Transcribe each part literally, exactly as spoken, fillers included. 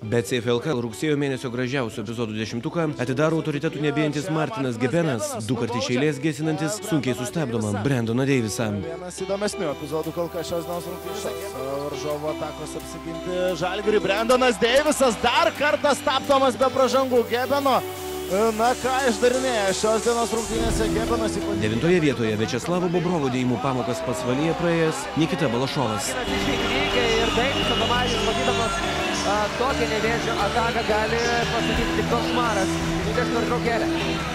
Bet C F L K rugsėjo mėnesio gražiausių epizodų dešimtuką atidaro autoritetų nebijantis Martinas Gebenas, du kart iš eilės gesinantis sunkiai sustabdomą Brendoną Deivisą. Vienas įdomesnių epizodų kol kas šios dienos rungtynės. Varžovo atakos apsiginti Žalgiriui. Brendonas Deivisas dar kartą stabdomas be pražangų Gebeno. Na ką išdarinėja šios dienos rungtynėse Gebenas ypatingai. Devintoje vietoje Večeslavo Bobrovo dėjimų pamokas pasvalyje praėjęs Nikita Balašovas. Ir Deivisas Tomažis, matydamas tokią nevėžio ataką, gali pasakyti tik košmaras. Minutės pertraukėlė.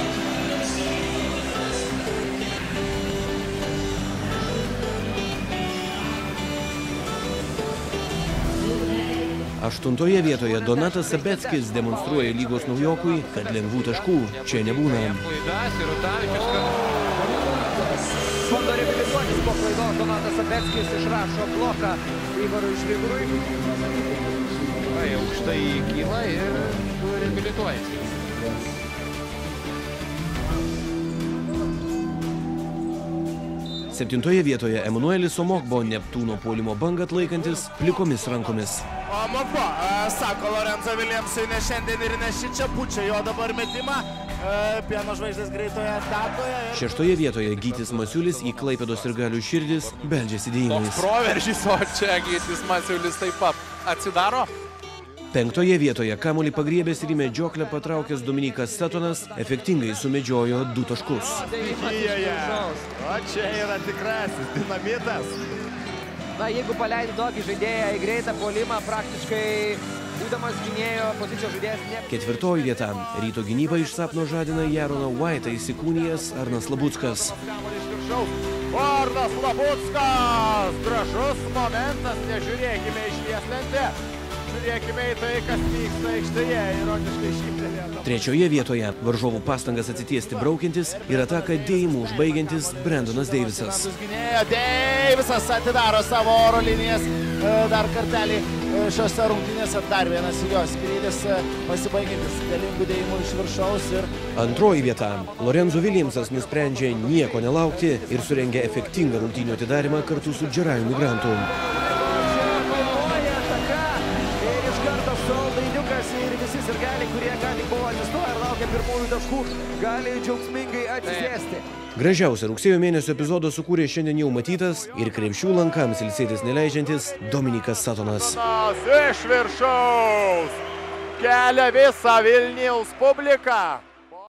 Aštuntoje vietoje Donatas Sabeckis demonstruoja lygos naujokui, kad lengvų taškų čia nebūna. Bando reabilituotis po klaidos. Donatas Sabeckis išrašo bloką Ivarui Švigrui. Aukštai kyla ir reabilituojasi. Septintoje vietoje Emanuelis Omogbo Neptūno puolimo bangą atlaikantis plikomis rankomis. Omogbo, sako Lorenzo Williamsui, ne šiandien ir ne šičia pučia jo dabar metimą. Pieno žvaigždės greitoje atatoje. Šeštoje vietoje Gytis Masiulis į Klaipėdos sirgalių širdis beldžiasi dėjimais. Toks proveržys, o čia Gytis Masiulis taip pat atsidaro. Penktoje vietoje kamuolį pagriebęs ir į medžioklę patraukęs Dominikas Satonas efektingai sumedžiojo du taškus. O čia yra tikrasis dinamitas. Na, jeigu paleidi tokį žaidėją į greitą puolimą, praktiškai būdamas gynėjo pozicijos žaidėjas ne... Ketvirtoji vieta. Ryto gynybą iš sapno žadina Jaroną White'ą įsikūnijęs Arnas Labuckas. Arnas Labuckas! Gražus momentas, nežiūrėkime iš vieslentę. Žiūrėkime į tai, kas vyksta aikštėje, ironiškai šyptelė. Trečioje vietoje varžovų pastangas atsitiesti braukiantis ir ataką dėjimu užbaigiantis Brendonas Deivisas. Deivisas atidaro savo oro linijas dar kartelį šiose rungtynėse. Dar vienas jo skrydis pasibaigiantis galingų dėjimų iš viršaus. Ir... Antroji vieta. Lorenzo Williamsas nusprendžia nieko nelaukti ir surengia efektingą rungtynių atidarimą kartu su Džerajumi Grantu. Ir visi sirgaliai, kurie ką tik buvo atsistoję ir laukia pirmųjų taškų, gali džiaugsmingai atsisėsti. Gražiausią rugsėjo mėnesio epizodą sukūrė šiandien jau matytas ir krepšių lankams ilsėtis neleidžiantis Dominikas Satonas. Iš viršaus kelia visą Vilniaus publiką.